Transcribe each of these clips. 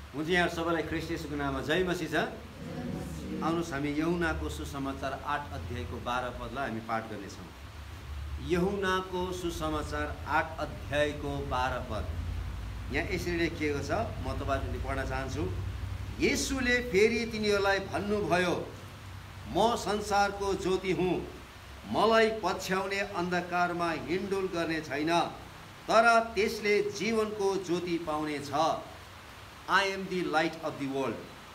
हुन्छ यहाँ सबैलाई ख्रीष्ट येशूको नाममा जय मसीह छ। आउनुहोस् हामी यूहन्नाको सुसमाचार 8 अध्यायको 12 पदलाई हामी पाठ गर्नेछौँ। यूहन्नाको सुसमाचार 8 अध्यायको 12 पद यहाँ यसरी लेखिएको छ। म तपाईहरुले पढ्न चाहन्छु। येशूले फेरि तिनीहरूलाई भन्नुभयो, म संसारको ज्योति हुँ। मलाई पछ्याउने अन्धकारमा हिँडडुल गर्ने छैन, तर त्यसले जीवनको ज्योति पाउने छ। I am the light of the world।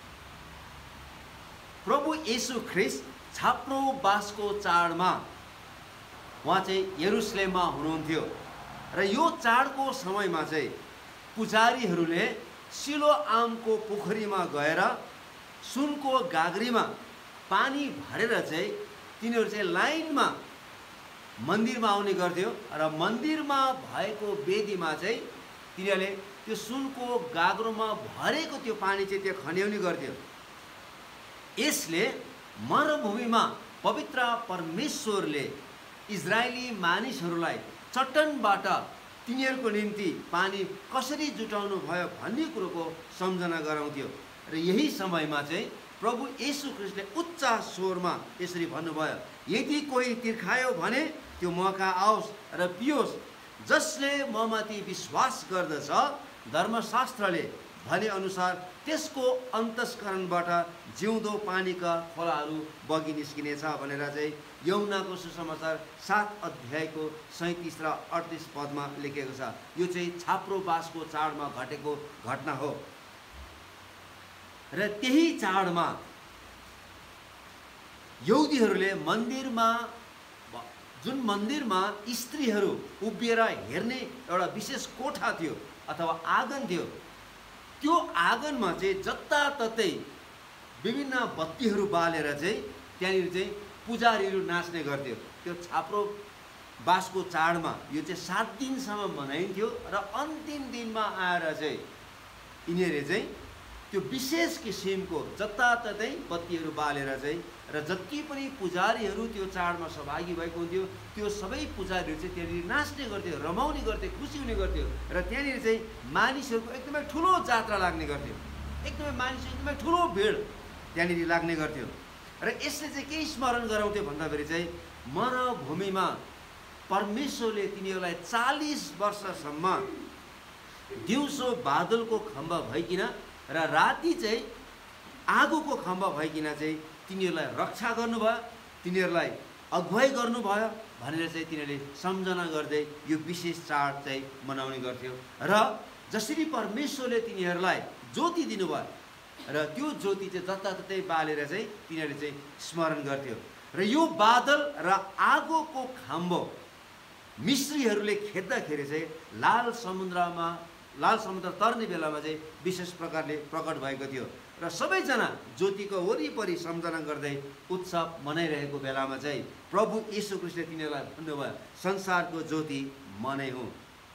प्रभु येशू ख्रीष्ट छाप्रो बासको चाडमा उहाँ चाहिँ यरुशलेममा हुनुहुन्थ्यो र यो चाडको समयमा चाहिँ पुजारीहरूले सिलोआमको पोखरीमा गएर सुनको गाग्रीमा पानी भरेर चाहिँ तिनीहरू चाहिँ लाइनमा मन्दिरमा आउने गर्थ्यो र मन्दिरमा भएको वेदीमा चाहिँ तिनीहरूले त्यो सुनको गाग्रोमा भरेको त्यो पानी चाहिँ त्यो खन्याउने गर्थ्यो। यसले मरुभूमिमा पवित्र परमेश्वरले इजरायली मानिसहरूलाई चट्टानबाट तिनीहरूको निम्ति पानी कसरी जुटाउनु भयो भन्ने कुरोको सम्झना गराउँथ्यो। र यही समयमा चाहिँ प्रभु येशू ख्रीष्टले उच्च स्वरमा यसरी भन्नुभयो, यदि कोही तिर्खायो भने त्यो मका आओस् र पियोस्। जसले ममाथि विश्वास गर्दछ धर्मशास्त्रले भने अनुसार त्यसको अन्तस्करणबाट जिउँदो पानीका खोलाहरू बगी निस्किनेछ भनेर चाहिँ यूहन्नाको सुसमाचार 7 अध्यायको 37 र 38 पदमा लेखेको छ। यो चाहिँ छाप्रो बासको चाडमा घटेको घटना हो। र त्यही चाडमा यहुदीहरूले मन्दिरमा जुन मन्दिरमा स्त्रीहरू उभिएर हेर्ने एउटा विशेष कोठा थियो अथवा आँगन थियो, त्यो आँगनमा चाहिँ जताततै विभिन्न बत्तीहरू बालेर चाहिँ त्यहाँनिर चाहिँ पुजारीहरू नाच्ने गर्थ्यो। त्यो छाप्रो बासको चाडमा यो चाहिँ 7 दिनसम्म मनाइन्थ्यो र अन्तिम दिनमा आएर चाहिँ यिनीहरूले चाहिँ त्यो विशेष किसिमको जताततै बत्तीहरू बालेर चाहिँ र जति पनि पुजारीहरू त्यो चाडमा सहभागी भएको हुन्थ्यो त्यो सबै पुजारीहरू चाहिँ त्यहाँनिर नाच्ने गर्थ्यो, रमाउने गर्थ्यो, खुसी हुने गर्थ्यो। र त्यहाँनिर चाहिँ मानिसहरूको एकदमै ठुलो जात्रा लाग्ने गर्थ्यो, एकदमै ठुलो भिड त्यहाँनिर लाग्ने गर्थ्यो। र यसले चाहिँ के स्मरण गराउँथ्यो भन्दाखेरि चाहिँ मरुभूमिमा परमेश्वरले तिनीहरूलाई 40 वर्षसम्म दिउँसो बादलको खम्बा भइकिन र राति चाहिँ आगोको खम्बा भइकिन चाहिँ तिनीहरूलाई रक्षा गर्नुभयो, तिनीहरूलाई अगुवाई गर्नुभयो भनेर चाहिँ तिनीहरूले सम्झना गर्दै यो विशेष चाड चाहिँ मनाउने गर्थ्यो। र जसरी परमेश्वरले तिनीहरूलाई ज्योति दिनुभयो र त्यो ज्योति चाहिँ जताततै बालेर चाहिँ तिनीहरूले चाहिँ स्मरण गर्थ्यो। र यो बादल र आगोको खाम्बो मिस्रीहरूले खेद्दाखेरि चाहिँ लाल समुद्र तर्ने बेलामा चाहिँ विशेष प्रकारले प्रकट भएको थियो। र सबैजना ज्योतिको वरिपरि सम्झना गर्दै उत्सव मनाइरहेको बेलामा चाहिँ प्रभु येशू ख्रीष्टले तिनीहरूलाई भन्नुभयो, संसारको ज्योति म नै हुँ।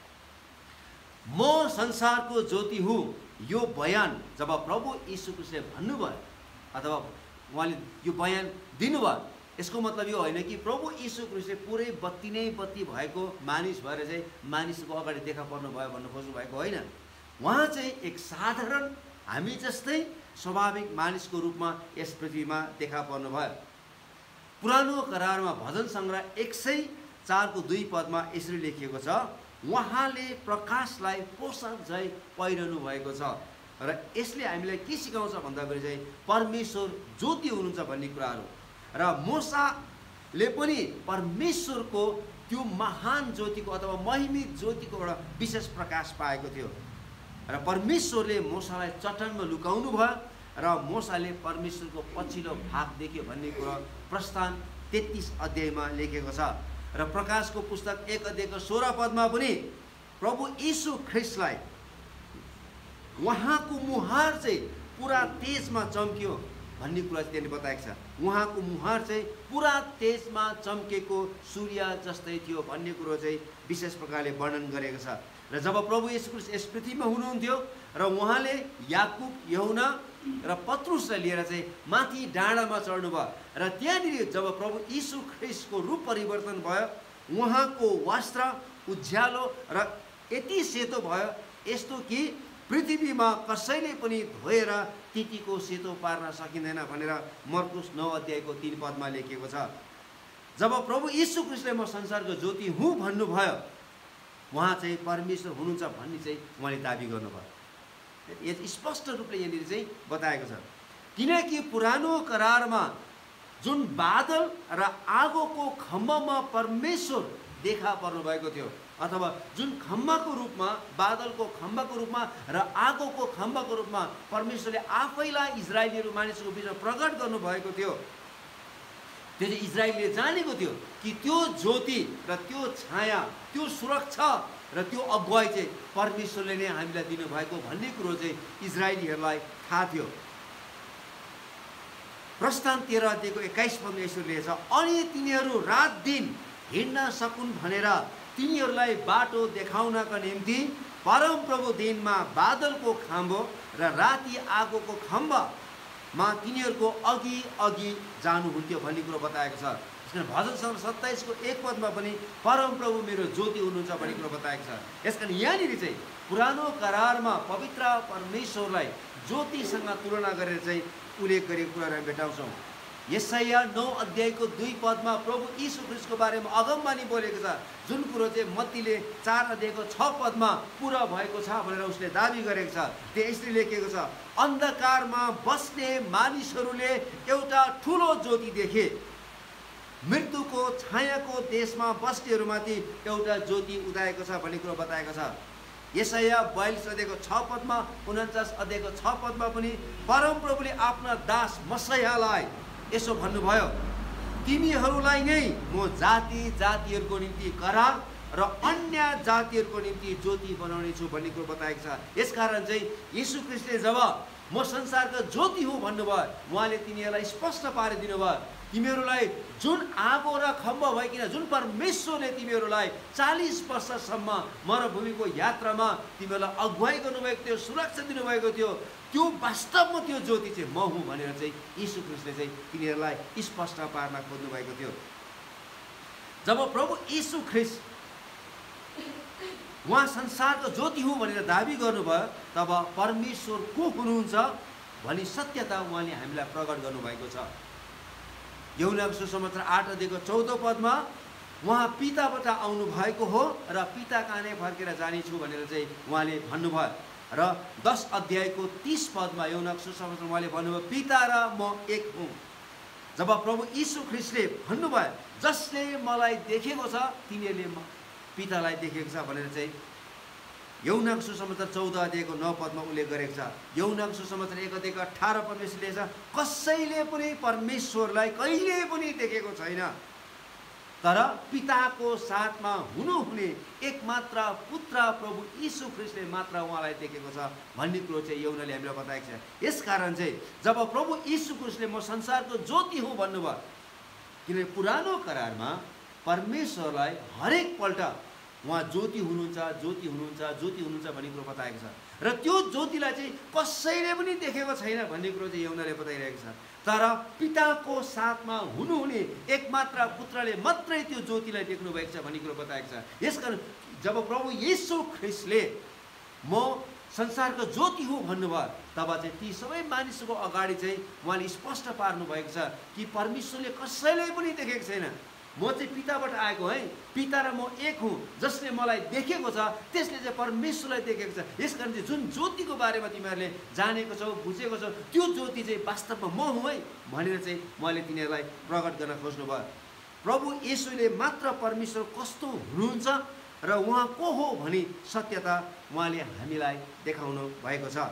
म संसारको ज्योति हुँ। यो बयान जब प्रभु येशू ख्रीष्टले भन्नुभयो अथवा उहाँले यो बयान दिनुभयो, यसको मतलब यो होइन कि प्रभु येशू ख्रीष्टले पुरै बत्ती नै बत्ती भएको मानिस भएर चाहिँ मानिसको अगाडि देखा पर्नु भयो भन्नु खोज्नु भएको होइन। उहाँ चाहिँ एक साधारण हामी जस्तै स्वाभाविक मानिसको रूपमा यस पृथ्वीमा देखा पर्नुभयो। पुरानो करारमा भजन सङ्ग्रह 104 को 2 पदमा यसरी लेखिएको छ, उहाँले प्रकाशलाई पोशाक झै पहिरनु भएको छ। र यसले हामीलाई के सिकाउँछ भन्दाखेरि चाहिँ परमेश्वर ज्योति हुनुहुन्छ भन्ने कुराहरू। र मूसाले पनि परमेश्वरको त्यो महान ज्योतिको अथवा महिमित ज्योतिको एउटा विशेष प्रकाश पाएको थियो। र परमेश्वरले मूसालाई चट्टानमा लुकाउनु भयो र मूसाले परमेश्वरको पछिल्लो भाग देख्यो भन्ने कुरा प्रस्थान 33 अध्यायमा लेखेको छ। र प्रकाशको पुस्तक 1 अध्यायको 16 पदमा पनि प्रभु येशू ख्रीष्टलाई उहाँको मुहार चाहिँ पुरा तेजमा चम्कियो भन्ने कुरा चाहिँ त्यहाँनिर बताएको छ। उहाँको मुहार चाहिँ पुरा तेजमा चम्केको सूर्य जस्तै थियो भन्ने कुरो चाहिँ विशेष प्रकारले वर्णन गरेको छ। र जब प्रभु येशू ख्रीष्ट यस पृथ्वीमा हुनुहुन्थ्यो र उहाँले याकुब, यूहन्ना र पत्रुसलाई लिएर चाहिँ माथि डाँडामा चढ्नुभयो र त्यहाँनिर जब प्रभु येशू ख्रीष्टको रूप परिवर्तन भयो, उहाँको वस्त्र उज्यालो र यति सेतो भयो यस्तो कि पृथ्वीमा कसैले पनि धोएर तितीको सेतो पार्न सकिँदैन भनेर मर्कुस 9 अध्यायको 3 पदमा लेखिएको छ। जब प्रभु यीशु ख्रीष्टले म संसारको ज्योति हुँ भन्नुभयो, उहाँ चाहिँ परमेश्वर हुनुहुन्छ भन्ने चाहिँ उहाँले दाबी गर्नुभयो। यो स्पष्ट रूपले यहाँनिर चाहिँ बताएको छ। किनकि पुरानो करारमा जुन बादल र आगोको खम्बामा परमेश्वर देखा पर्नु भएको थियो, अथवा जुन खम्बाको रूपमा, बादलको खम्बाको रूपमा र आगोको खम्बाको रूपमा परमेश्वरले आफैलाई इजरायलीहरू मानिसको बिचमा प्रकट गर्नुभएको थियो, त्यो चाहिँ इजरायलले जानेको थियो कि त्यो ज्योति र त्यो छाया, त्यो सुरक्षा र त्यो अगुवाई चाहिँ परमेश्वरले नै हामीलाई दिनुभएको भन्ने कुरो चाहिँ इजरायलीहरूलाई थाहा थियो। प्रस्थान 13 अध्यायको 21 पदमा यसरी लेखेको छ, अनि तिनीहरू रात दिन हिँड्न सकुन् भनेर तिनीहरूलाई बाटो देखाउनका निम्ति परमप्रभु दिनमा बादलको खाम्बो र राति आगोको खम्बामा तिनीहरूको अघि अघि जानुहुन्थ्यो भन्ने कुरो बताएको छ। भजन 27 को 1 पदमा पनि परमप्रभु मेरो ज्योति हुनुहुन्छ भन्ने कुरो बताएको छ। यसकारण यहाँनिर चाहिँ पुरानो करारमा पवित्र परमेश्वरलाई ज्योतिसँग तुलना गरेर चाहिँ उल्लेख गरेको कुराहरू हामी भेटाउँछौँ। यशाया 9 अध्यायको 2 पदमा प्रभु यीशु ख्रीष्टको बारेमा अगमबानी बोलेको छ, जुन कुरो चाहिँ मत्तीले 4 अध्यायको 6 पदमा पुरा भएको छ भनेर उसले दाबी गरेको छ। त्यो यसरी लेखिएको छ, अन्धकारमा बस्ने मानिसहरूले एउटा ठुलो ज्योति देखे, मृत्युको छायाको देशमा बस्नेहरूमाथि एउटा ज्योति उदाएको छ भन्ने कुरो बताएको छ। यशाया 42 अध्यायको 6 पदमा, 49 अध्यायको 6 पदमा पनि परमप्रभुले आफ्ना दास मसीहालाई यसो भन्नुभयो, तिमीहरूलाई नै म जाति जातिहरूको निम्ति करार र अन्य जातिहरूको निम्ति ज्योति बनाउने छु भन्ने कुरो बताएको छ। यसकारण चाहिँ यीशु ख्रीष्टले जब म संसारको ज्योति हुँ भन्नुभयो, उहाँले तिनीहरूलाई स्पष्ट पारिदिनु भयो, तिमीहरूलाई जुन आगो र खम्बा भइकन जुन परमेश्वरले तिमीहरूलाई 40 वर्षसम्म मरुभूमिको यात्रामा तिमीहरूलाई अगुवाई गर्नुभएको थियो, सुरक्षा दिनुभएको थियो, त्यो वास्तवमा त्यो ज्योति चाहिँ म हुँ भनेर चाहिँ यीशु ख्रीष्टले चाहिँ तिनीहरूलाई स्पष्ट पार्न खोज्नु भएको थियो। जब प्रभु यीशु ख्रीष्ट उहाँ संसारको ज्योति हुँ भनेर दाबी गर्नुभयो, तब परमेश्वर को हुनुहुन्छ भनी सत्यता उहाँले हामीलाई प्रकट गर्नुभएको छ। यूहन्नाको सुसमाचार 8 अध्यायको 14 पदमा उहाँ पिताबाट आउनु भएको हो र पिता कहाँ नै फर्केर जानेछु भनेर चाहिँ उहाँले भन्नुभयो। र 10 अध्यायको 30 पदमा यूहन्नाको सुसमाचार उहाँले भन्नुभयो, पिता र म एक हुँ। जब प्रभु यीशु ख्रीष्टले भन्नुभयो, जसले मलाई देखेको छ तिनीहरूले पितालाई देखेको छ भनेर चाहिँ यूहन्नाको सुसमाचार 14 अध्यायको 9 पदमा उल्लेख गरेको छ। यूहन्नाको सुसमाचार 1 अध्यायको 18 पदमा यसले लेखेको छ, कसैले पनि परमेश्वरलाई कहिले पनि देखेको छैन, तर पिताको साथमा हुनुहुने एकमात्र पुत्र प्रभु यीशु ख्रीष्टले मात्र उहाँलाई देखेको छ भन्ने कुरो चाहिँ यूहन्नाले हामीलाई बताएको छ। यसकारण चाहिँ जब प्रभु यीशु ख्रीष्टले म संसारको ज्योति हुँ भन्नुभयो, किनभने पुरानो करारमा परमेश्वरलाई हरेक पल्ट उहाँ ज्योति हुनुहुन्छ, ज्योति हुनुहुन्छ, ज्योति हुनुहुन्छ भन्ने कुरो बताएको छ। र त्यो ज्योतिलाई चाहिँ कसैले पनि देखेको छैन भन्ने कुरो चाहिँ यूहन्नाले बताइरहेको छ। तर पिताको साथमा हुनुहुने एकमात्र पुत्रले मात्रै त्यो ज्योतिलाई देख्नु भएको छ भन्ने कुरो बताएको छ। यसकारण जब प्रभु यीशु ख्रीष्टले म संसारको ज्योति हुँ भन्नुभयो, तब चाहिँ ती सबै मानिसको अगाडि चाहिँ उहाँले स्पष्ट पार्नु भएको छ कि परमेश्वरले कसैले पनि देखेको छैन, म चाहिँ पिताबाट आएको है, पिता र म एक हुँ, जसले मलाई देखेको छ त्यसले चाहिँ परमेश्वरलाई देखेको छ। यसकारण चाहिँ जुन ज्योतिको बारेमा तिमीहरूले जानेको छौ, बुझेको छौ, त्यो ज्योति चाहिँ वास्तवमा म हुँ है भनेर चाहिँ उहाँले तिनीहरूलाई प्रकट गर्न खोज्नुभयो। प्रभु येशूले मात्र परमेश्वर कस्तो हुनुहुन्छ र उहाँ को हो भनी सत्यता उहाँले हामीलाई देखाउनु भएको छ।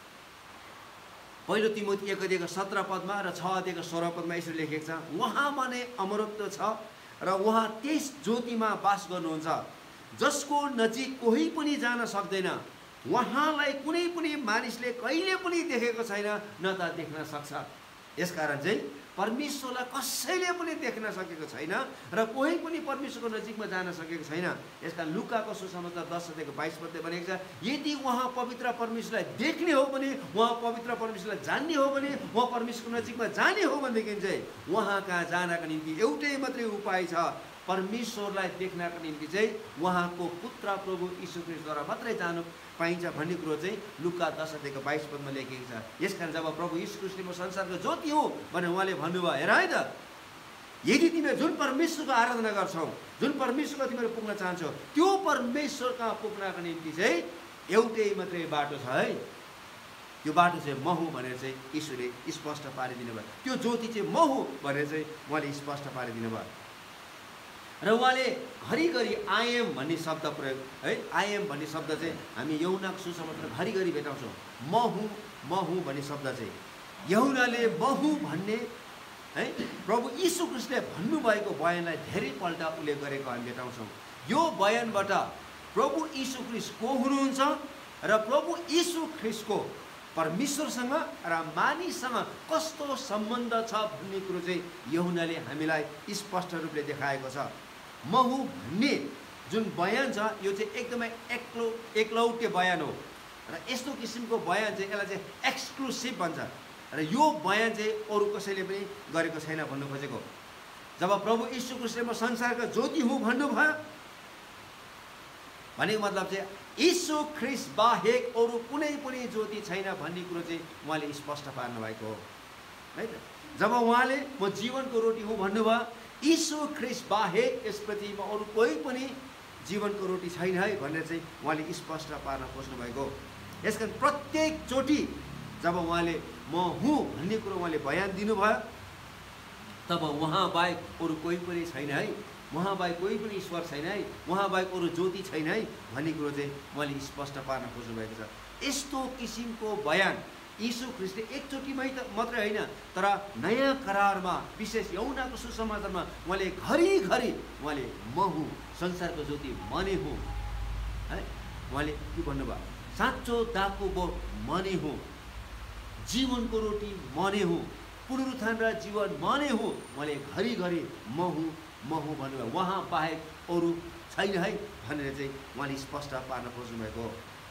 पहिलो तिमोथी 1 अध्यायको 17 पदमा र 6 अध्यायको 16 पदमा यसरी लेखेको छ, उहाँमा नै अमरत्व छ र उहाँ त्यस ज्योतिमा बास गर्नुहुन्छ जसको नजिक कोही पनि जान सक्दैन, उहाँलाई कुनै पनि मानिसले कहिले पनि देखेको छैन न त देख्न सक्छ। यसकारण चाहिँ परमेश्वरलाई कसैले पनि देख्न सकेको छैन र कोही पनि परमेश्वरको नजिकमा जान सकेको छैन। यसकारण लुकाको सुसमाचार 10 अध्यायको 22 पदले भनेको छ, यदि उहाँ पवित्र परमेश्वरलाई देख्ने हो भने, उहाँ पवित्र परमेश्वरलाई जान्ने हो भने, उहाँ परमेश्वरको नजिकमा जाने हो भनेदेखि चाहिँ उहाँ कहाँ जानका निम्ति एउटै मात्रै उपाय छ, परमेश्वरलाई देख्नका निम्ति चाहिँ उहाँको पुत्र प्रभु यीशु ख्रीष्टद्वारा मात्रै जानु पाइन्छ भन्ने कुरो चाहिँ लुका 10:22 लेखिएको छ। यसकारण जब प्रभु यीशु ख्रीष्टले म संसारको ज्योति हो भनेर उहाँले भन्नुभयो, हेर है त, यदि तिमीहरू जुन परमेश्वरको आराधना गर्छौ, जुन परमेश्वरको तिमीहरू पुग्न चाहन्छौ, त्यो परमेश्वर कहाँ पुग्नको निम्ति चाहिँ एउटै मात्रै बाटो छ है। त्यो बाटो चाहिँ म हुँ भनेर चाहिँ ईश्वरले स्पष्ट पारिदिनु भयो। त्यो ज्योति चाहिँ म हुँ भनेर चाहिँ उहाँले स्पष्ट पारिदिनु भयो। र उहाँले घरिघरि आई एम भन्ने शब्द प्रयोग है, आई एम भन्ने शब्द चाहिँ हामी यूहन्नाको सुसमाचारमा घरिघरि भेटाउँछौँ। म हुँ भन्ने शब्द चाहिँ यूहन्नाले म हुँ भन्ने है प्रभु यीशु ख्रीष्टले भन्नुभएको बयानलाई धेरैपल्ट उल्लेख गरेको हामी भेटाउँछौँ। यो बयानबाट प्रभु यीशु ख्रीष्ट को हुनुहुन्छ र प्रभु यीशु ख्रीष्टको परमेश्वरसँग र मानिससँग कस्तो सम्बन्ध छ भन्ने कुरो चाहिँ यूहन्नाले हामीलाई स्पष्ट रूपले देखाएको छ। म हुँ भन्ने जुन बयान छ यो चाहिँ एकदमै एकलौटे बयान हो र यस्तो किसिमको बयान चाहिँ यसलाई चाहिँ एक्सक्लुसिभ भन्छ र यो बयान चाहिँ अरू कसैले पनि गरेको छैन भन्नु खोजेको। जब प्रभु यीशु ख्रीष्टले म संसारको ज्योति हुँ भन्नुभयो भनेको मतलब चाहिँ यीशु ख्रीष्ट बाहेक अरू कुनै पनि ज्योति छैन भन्ने कुरो चाहिँ उहाँले स्पष्ट पार्नु भएको हो है त। जब उहाँले म जीवनको रोटी हुँ भन्नुभयो, यीशु ख्रीष्ट बाहेक यस पृथ्वीमा अरू कोही पनि जीवनको रोटी छैन है भनेर चाहिँ उहाँले स्पष्ट पार्न खोज्नु भएको। यसकारण प्रत्येक चोटि जब उहाँले म हुँ भन्ने कुरो उहाँले बयान दिनुभयो, तब उहाँ बाहेक अरू कोही पनि छैन है, उहाँ बाहेक कोही पनि ईश्वर छैन है, उहाँ बाहेक अरू ज्योति छैन है भन्ने कुरो चाहिँ उहाँले स्पष्ट पार्न खोज्नु भएको छ। यस्तो किसिमको बयान यीशु ख्रीष्टले एकचोटिमै मात्रै होइन तर नयाँ करारमा विशेष यूहन्नाको सुसमाचारमा उहाँले घरिघरि उहाँले म हुँ, संसारको ज्योति म नै हुँ है। उहाँले के भन्नुभयो, साँचो दाको बोट म नै हुँ, जीवनको रोटी म नै हुँ, पुनरुत्थान र जीवन म नै हुँ। उहाँले घरिघरि म हुँ भन्नुभयो, उहाँ बाहेक अरू छैन है भनेर चाहिँ उहाँले स्पष्ट पार्न खोज्नु भएको।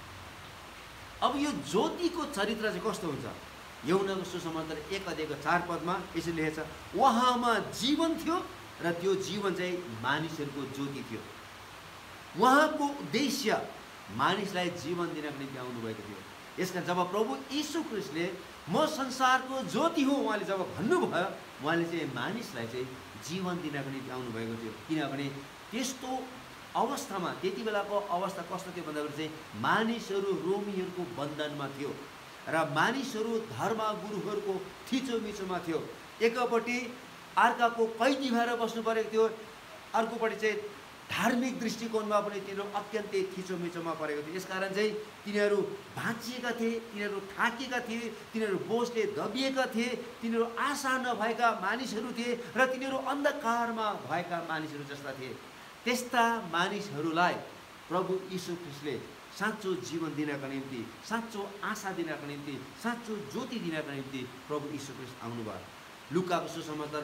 अब यो ज्योतिको चरित्र चाहिँ कस्तो हुन्छ? यूहन्नाको सुसमाचार 1:4 यसरी लेखेको छ, उहाँमा जीवन थियो र त्यो जीवन चाहिँ मानिसहरूको ज्योति थियो। उहाँको उद्देश्य मानिसलाई जीवन दिनको निम्ति आउनुभएको थियो। यसकारण जब प्रभु यीशु ख्रीष्टले म संसारको ज्योति हुँ उहाँले जब भन्नुभयो, उहाँले चाहिँ मानिसलाई चाहिँ जीवन दिनको निम्ति आउनुभएको थियो। किनभने त्यस्तो अवस्थामा त्यति बेलाको अवस्था कस्तो थियो भन्दाखेरि चाहिँ मानिसहरू रोमीहरूको बन्धनमा थियो र मानिसहरू धर्मगुरुहरूको थिचोमिचोमा थियो। एकपट्टि अर्काको कैदी भएर बस्नु परेको थियो, अर्कोपट्टि चाहिँ धार्मिक दृष्टिकोणमा पनि तिनीहरू अत्यन्तै थिचोमिचोमा परेको थियो। यसकारण चाहिँ तिनीहरू भाँचिएका थिए, तिनीहरू थाकेका थिए, तिनीहरू बोझले दबिएका थिए, तिनीहरू आशा नभएका मानिसहरू थिए र तिनीहरू अन्धकारमा भएका मानिसहरू जस्ता थिए। त्यस्ता मानिसहरूलाई प्रभु यीशु ख्रीष्टले साँचो जीवन दिनको निम्ति, साँचो आशा दिनको निम्ति, साँचो ज्योति दिनको निम्ति प्रभु यीशु ख्रीष्ट आउनुभयो। लुकाको सुसमाचार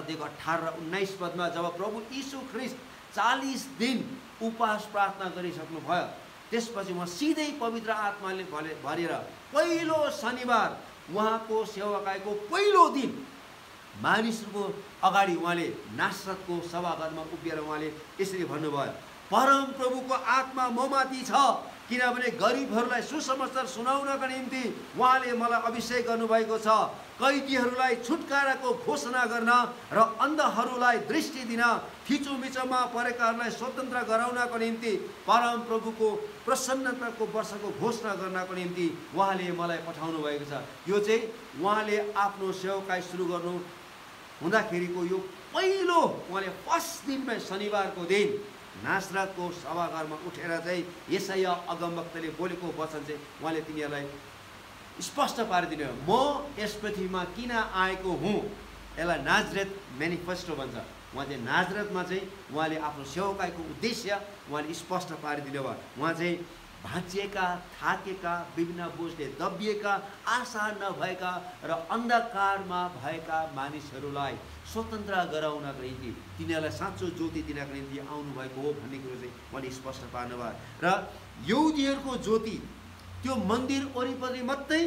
4:18-19 जब प्रभु यीशु ख्रीष्ट 40 दिन उपवास प्रार्थना गरिसक्नु भयो, त्यसपछि उहाँ सिधै पवित्र आत्माले भरेर पहिलो शनिबार उहाँको सेवाकाईको पहिलो दिन मानिसहरूको अगाडि उहाँले नासरतको सभाघरमा उभिएर उहाँले यसरी भन्नुभयो, परम प्रभुको आत्मा ममाथि छ, किनभने गरिबहरूलाई सुसमाचार सुनाउनका निम्ति उहाँले मलाई अभिषेक गर्नुभएको छ, कैदीहरूलाई छुटकाराको घोषणा गर्न र अन्धहरूलाई दृष्टि दिन, थिचोमिचोमा परेकाहरूलाई स्वतन्त्र गराउनको निम्ति, परम प्रभुको प्रसन्नताको वर्षको घोषणा गर्नको निम्ति उहाँले मलाई पठाउनु भएको छ। यो चाहिँ उहाँले आफ्नो सेवाकाई सुरु गर्नु हुँदाखेरिको यो पहिलो उहाँले फर्स्ट दिनमै शनिबारको दिन नासरतको सभाघरमा उठेर चाहिँ यशाया अगमवक्ताले बोलेको वचन चाहिँ उहाँले तिनीहरूलाई स्पष्ट पारिदिनु, म यस पृथ्वीमा किन आएको हुँ, यसलाई नाजरेत म्यानिफेस्टो भन्छ। उहाँ चाहिँ नाजरेतमा चाहिँ उहाँले आफ्नो सेवाकाईको उद्देश्य उहाँले स्पष्ट पारिदिनु भयो। उहाँ चाहिँ भाँचिएका, थाकेका, विभिन्न बोझले दबिएका, आशा नभएका र अन्धकारमा भएका मानिसहरूलाई स्वतन्त्र गराउनको निम्ति, तिनीहरूलाई साँचो ज्योति दिनको निम्ति आउनुभएको हो भन्ने कुरो चाहिँ उहाँले स्पष्ट पार्नुभयो। र यहुदीहरूको ज्योति त्यो मन्दिर वरिपरि मात्रै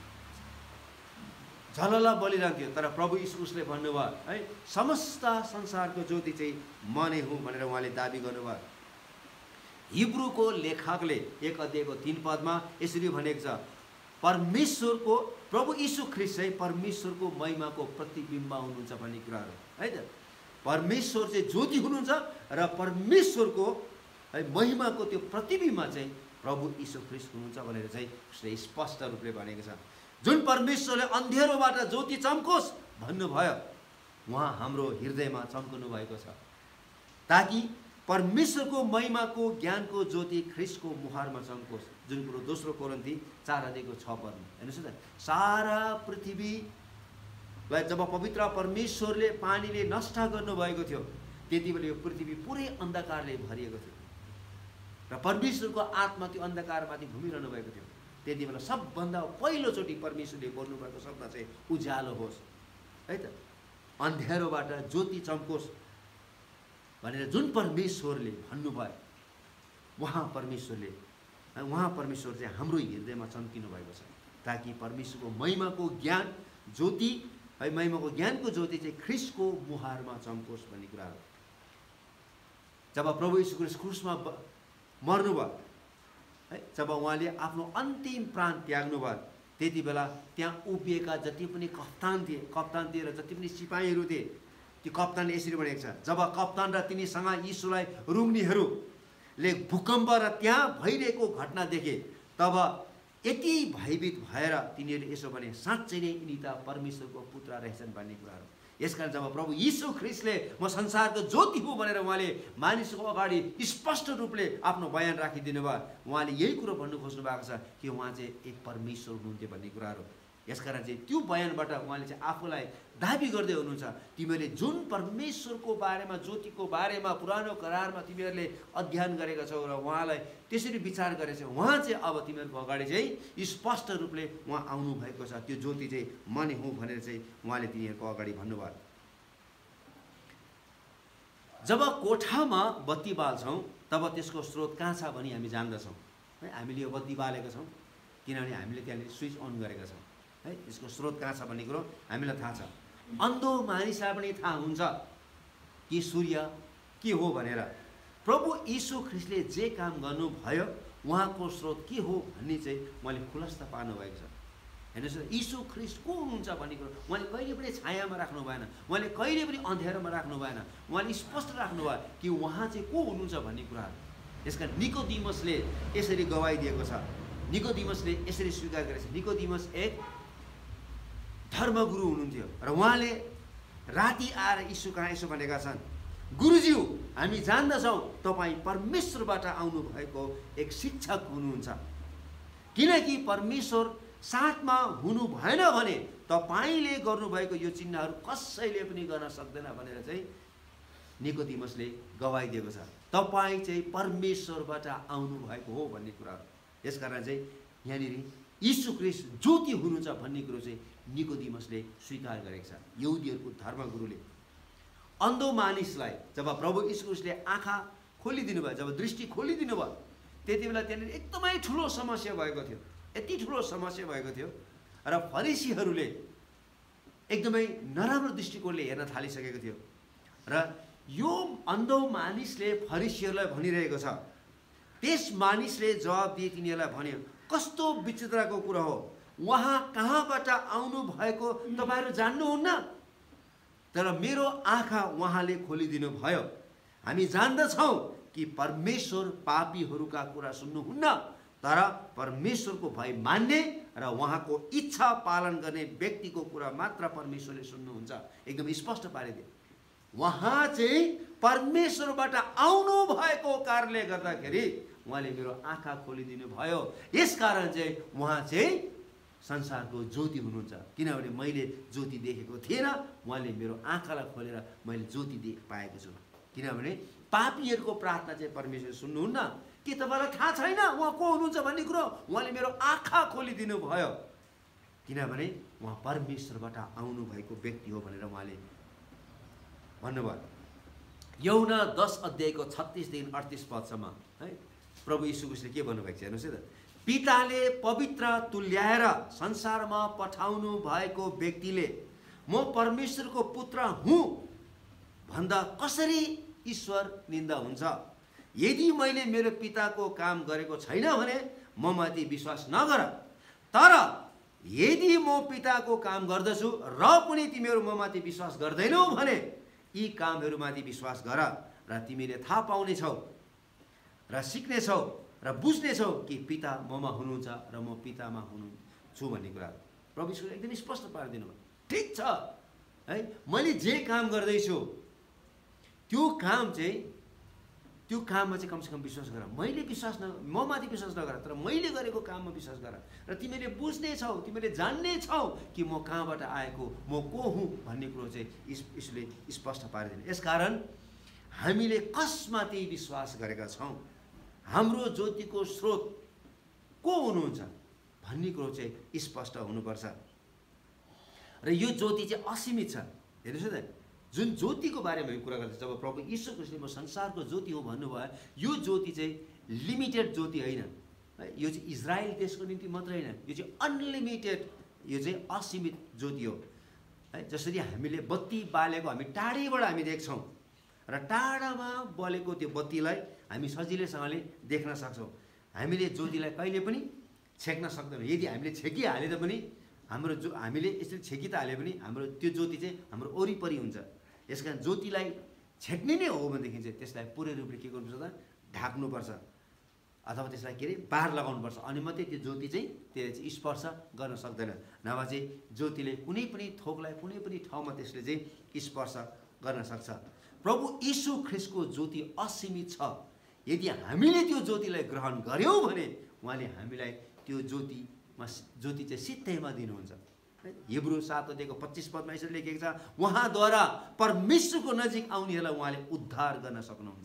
झलला बलिरहन्थ्यो, तर प्रभु यीशुले भन्नुभयो है, समस्त संसारको ज्योति चाहिँ म नै हुँ भनेर उहाँले दाबी गर्नुभयो। हिब्रूको लेखकले 1 अध्यायको 3 पदमा यसरी भनेको छ, परमेश्वरको प्रभु यीशु ख्रीष्ट चाहिँ परमेश्वरको महिमाको प्रतिबिम्ब हुनुहुन्छ भन्ने कुराहरू है त। परमेश्वर चाहिँ ज्योति हुनुहुन्छ र परमेश्वरको है महिमाको त्यो प्रतिबिम्ब चाहिँ प्रभु यीशु ख्रीष्ट हुनुहुन्छ भनेर चाहिँ उसले स्पष्ट रूपले भनेको छ। जुन परमेश्वरले अन्धेरोबाट ज्योति चम्कोस् भन्नुभयो, उहाँ हाम्रो हृदयमा चम्कनु भएको छ, ताकि परमेश्वरको महिमाको ज्ञानको ज्योति ख्रीष्टको मुहारमा चम्कोस्। जुन कुरो 2 कोरिन्थी 4 अध्यायको 6 पदमा हेर्नुहोस् त। सारा पृथ्वीलाई जब पवित्र परमेश्वरले पानीले नष्ट गर्नुभएको थियो, त्यति बेला यो पृथ्वी पुरै अन्धकारले भरिएको थियो र परमेश्वरको आत्मा त्यो अन्धकारमाथि घुमिरहनु भएको थियो। त्यति बेला सबभन्दा पहिलोचोटि परमेश्वरले बोल्नुभएको शब्द चाहिँ उज्यालो होस् है त, अन्धेरोबाट ज्योति चम्कोस् भनेर जुन परमेश्वरले भन्नुभयो, उहाँ परमेश्वर चाहिँ हाम्रो हृदयमा चम्किनु भएको छ, ताकि परमेश्वरको महिमाको ज्ञान ज्योति है महिमाको ज्ञानको ज्योति चाहिँ ख्रीष्टको मुहारमा चम्कोस् भन्ने कुरा हो। जब प्रभु यीशु ख्रीष्ट क्रुसमा मर्नुभयो है, जब उहाँले आफ्नो अन्तिम प्राण त्याग्नुभयो, त्यति बेला त्यहाँ उभिएका जति पनि कप्तान थिए र जति पनि सिपाहीहरू थिए, त्यो कप्तानले यसरी भनेको छ, जब कप्तान र तिनीसँग यीशुलाई रुङ्नीहरूले भूकम्प र त्यहाँ भइरहेको घटना देखे, तब यति भयभीत भएर तिनीहरूले यसो भने, साँच्चै नै यिनी त परमेश्वरको पुत्र रहेछन् भन्ने कुराहरू। यसकारण जब प्रभु यीशु ख्रीष्टले म संसारको ज्योति हुँ भनेर उहाँले मानिसको अगाडि स्पष्ट रूपले आफ्नो बयान राखिदिनु भयो, उहाँले यही कुरो भन्नु खोज्नु भएको छ कि उहाँ चाहिँ एक परमेश्वर हुनुहुन्थ्यो भन्ने कुराहरू। यसकारण चाहिँ त्यो बयानबाट उहाँले चाहिँ आफूलाई दाबी गर्दै हुनुहुन्छ, तिमीहरूले जुन परमेश्वरको बारेमा ज्योतिको बारेमा पुरानो करारमा तिमीहरूले अध्ययन गरेका छौ र उहाँलाई त्यसरी विचार गरेको छौ, उहाँ चाहिँ अब तिमीहरूको अगाडि चाहिँ स्पष्ट रूपले उहाँ आउनु भएको छ, त्यो ज्योति चाहिँ म नै हुँ भनेर चाहिँ उहाँले तिनीहरूको अगाडि भन्नुभयो। जब कोठामा बत्ती बाल्छौँ तब त्यसको स्रोत कहाँ छ भनी हामी जान्दछौँ है। हामीले यो बत्ती बालेका छौँ किनभने हामीले त्यहाँनिर स्विच अन गरेका छौँ है, यसको स्रोत कहाँ छ भन्ने कुरो हामीलाई थाहा छ। अन्धो मानिसलाई पनि थाहा हुन्छ कि सूर्य के हो भनेर। प्रभु यीशु ख्रीष्टले जे काम गर्नुभयो उहाँको स्रोत के हो भन्ने चाहिँ उहाँले खुलस्त पार्नु भएको छ। हेर्नुहोस्, यीशु ख्रीष्ट को हुनुहुन्छ भन्ने कुरो उहाँले कहिले पनि छायामा राख्नु भएन, उहाँले कहिले पनि अँध्यारोमा राख्नु भएन, उहाँले स्पष्ट राख्नुभयो कि उहाँ चाहिँ को हुनुहुन्छ भन्ने कुराहरू। यसकारण निकोदिमसले यसरी गवाई दिएको छ, निकोदिमसले यसरी स्वीकार गरेको छ। निकोदिमस एक धर्मगुरु हुनुहुन्थ्यो र उहाँले राति आएर यीशु कहाँ यसो भनेका छन्, गुरुज्यू हामी जान्दछौँ तपाईँ परमेश्वरबाट आउनु भएको एक शिक्षक हुनुहुन्छ, किनकि परमेश्वर साथमा हुनु भएन भने तपाईँले गर्नुभएको यो चिन्हहरू कसैले पनि गर्न सक्दैन भनेर चाहिँ निकोदिमसले गवाई दिएको छ। तपाईँ चाहिँ परमेश्वरबाट आउनु भएको हो भन्ने कुरा हो। यसकारण चाहिँ यहाँनिर यीशु ख्रीष्ट ज्योति हुनुहुन्छ भन्ने कुरो चाहिँ निकोदिमसले स्वीकार गरेको छ। यहुदीहरूको धर्मगुरुले अन्धो मानिसलाई जब प्रभु यीशु ख्रीष्टले आँखा खोलिदिनु भयो, जब दृष्टि खोलिदिनु भयो, त्यति बेला त्यहाँनिर एकदमै ठुलो समस्या भएको थियो, यति ठुलो समस्या भएको थियो र फरिसीहरूले एकदमै नराम्रो दृष्टिकोणले हेर्न थालिसकेको थियो। र यो अन्धो मानिसले फरिसीहरूलाई भनिरहेको छ, त्यस मानिसले जवाब दिए तिनीहरूलाई भन्यो, कस्तो विचित्रको कुरा हो, उहाँ कहाँबाट आउनु भएको तपाईँहरू जान्नुहुन्न, तर मेरो आँखा उहाँले खोलिदिनु भयो। हामी जान्दछौँ कि परमेश्वर पापीहरूका कुरा सुन्नुहुन्न, तर परमेश्वरको भय मान्ने र उहाँको इच्छा पालन गर्ने व्यक्तिको कुरा मात्र परमेश्वरले सुन्नुहुन्छ। एकदम स्पष्ट पारिदिए, उहाँ चाहिँ परमेश्वरबाट आउनु भएको कारणले गर्दाखेरि उहाँले मेरो आँखा खोलिदिनु भयो। यसकारण चाहिँ उहाँ चाहिँ संसारको ज्योति हुनुहुन्छ, किनभने मैले ज्योति देखेको थिएन, उहाँले मेरो आँखालाई खोलेर मैले ज्योति पाएको छु। किनभने पापीहरूको प्रार्थना चाहिँ परमेश्वर सुन्नुहुन्न। के तपाईँलाई थाहा छैन उहाँ को हुनुहुन्छ भन्ने कुरो? उहाँले मेरो आँखा खोलिदिनु भयो, किनभने उहाँ परमेश्वरबाट आउनु भएको व्यक्ति हो भनेर उहाँले भन्नुभयो। यूहन्ना 10 अध्यायको 36 देखि 38 पदसम्म है प्रभु यीशु ख्रीष्टले के भन्नुभएको छ हेर्नुहोस् है त। पिताले पवित्र तुल्याएर संसारमा पठाउनु भएको व्यक्तिले म परमेश्वरको पुत्र हुँ भन्दा कसरी ईश्वर निन्दा हुन्छ? यदि मैले मेरो पिताको काम गरेको छैन भने म माथि विश्वास नगर, तर यदि म पिताको काम गर्दछु र पनि तिमीहरू म माथि विश्वास गर्दैनौ भने यी कामहरूमाथि विश्वास गर र तिमीले थाहा पाउनेछौ र सिक्नेछौ र बुझ्नेछौ कि पिता ममा हुनुहुन्छ र म पितामा हुन्छु भन्ने कुरा प्रभु यीशुले एकदम स्पष्ट पारिदिनु भयो। ठिक छ है, मैले जे काम गर्दैछु त्यो काममा चाहिँ कमसेकम विश्वास गर। मैले विश्वास म माथि विश्वास नगर, तर मैले गरेको काममा विश्वास गर र तिमीले बुझ्नेछौ, तिमीले जान्नेछौ कि म कहाँबाट आएको, म को हुँ भन्ने कुरो चाहिँ यसले स्पष्ट पारिदिनु। यसकारण हामीले कसमाथि विश्वास गरेका छौँ, हाम्रो ज्योतिको स्रोत को हुनुहुन्छ भन्ने कुरो चाहिँ स्पष्ट हुनुपर्छ। र यो ज्योति चाहिँ असीमित छ। हेर्नुहोस् न, जुन ज्योतिको बारेमा हामी कुरा गर्छ, जब प्रभु यीशु ख्रीष्टले म संसारको ज्योति हो भन्नुभयो, यो ज्योति चाहिँ लिमिटेड ज्योति होइन, यो चाहिँ इजरायल देशको निम्ति मात्रै होइन, यो चाहिँ अनलिमिटेड, यो चाहिँ असीमित ज्योति हो है। जसरी हामीले बत्ती बालेको हामी टाढैबाट हामी देख्छौँ र टाढामा बलेको त्यो बत्तीलाई हामी सजिलैसँगले देख्न सक्छौँ। हामीले ज्योतिलाई कहिले पनि छेक्न सक्दैनौँ। यदि हामीले छेकिहाले पनि हामीले यसरी छेकिहाले पनि हाम्रो त्यो ज्योति चाहिँ हाम्रो वरिपरि हुन्छ। यसकारण ज्योतिलाई छेक्ने नै हो भनेदेखि चाहिँ त्यसलाई पुरै रूपले के गर्नुपर्छ त, ढाक्नुपर्छ अथवा त्यसलाई के अरे बार लगाउनुपर्छ, अनि मात्रै त्यो ज्योति चाहिँ त्यसले चाहिँ स्पर्श गर्न सक्दैन। नभए चाहिँ ज्योतिले कुनै पनि थोकलाई कुनै पनि ठाउँमा त्यसले चाहिँ स्पर्श गर्न सक्छ। प्रभु यीशु ख्रीष्टको ज्योति असीमित छ। यदि हामीले त्यो ज्योतिलाई ग्रहण गर्यौँ भने उहाँले हामीलाई त्यो ज्योति चाहिँ सित्तैमा दिनुहुन्छ। हिब्रू 7 अध्यायको 25 पदमा यसरी लेखेको छ, उहाँद्वारा परमेश्वरको नजिक आउनेहरूलाई उहाँले उद्धार गर्न सक्नुहुन्छ,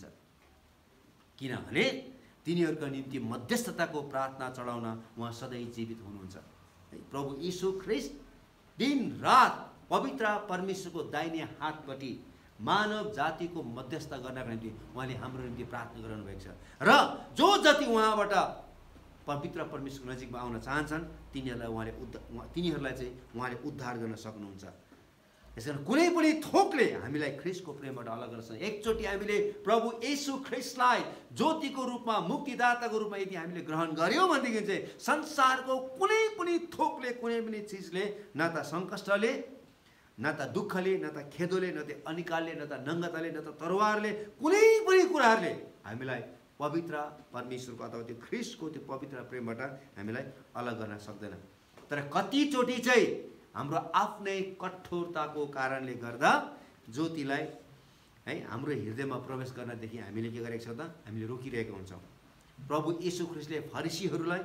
किनभने तिनीहरूका निम्ति मध्यस्थताको प्रार्थना चढाउन उहाँ सधैँ जीवित हुनुहुन्छ। प्रभु यीशु ख्रीष्ट दिन रात पवित्र परमेश्वरको दाहिने हातपट्टि मानव जातिको मध्यस्थ गर्नका निम्ति उहाँले हाम्रो निम्ति प्रार्थना गर्नु भएको छ। र जो जति उहाँबाट पवित्र परमेश्वरको नजिकमा आउन चाहन्छन् तिनीहरूलाई चाहिँ उहाँले उद्धार गर्न सक्नुहुन्छ। यसकारण कुनै पनि थोकले हामीलाई ख्रीष्टको प्रेमबाट अलग गर्न सक्छ। एकचोटि हामीले प्रभु यीशु ख्रीष्टलाई ज्योतिको रूपमा, मुक्तिदाताको रूपमा यदि हामीले ग्रहण गर्यौँ भनेदेखि चाहिँ संसारको कुनै पनि थोकले, कुनै पनि चिजले, न त सङ्कष्टले, न त दुःखले, न त खेदोले, न त अनिकालले, न त नङ्गताले, न त तरवारले, कुनै पनि कुराहरूले हामीलाई पवित्र परमेश्वरको अथवा त्यो ख्रीष्टको त्यो पवित्र प्रेमबाट हामीलाई अलग गर्न सक्दैन। तर कतिचोटि चाहिँ हाम्रो आफ्नै कठोरताको कारणले गर्दा ज्योतिलाई है हाम्रो हृदयमा प्रवेश गर्नदेखि हामीले के गरेको छौँ त, हामीले रोकिरहेका हुन्छौँ। प्रभु यीशु ख्रीष्टले फरिसीहरूलाई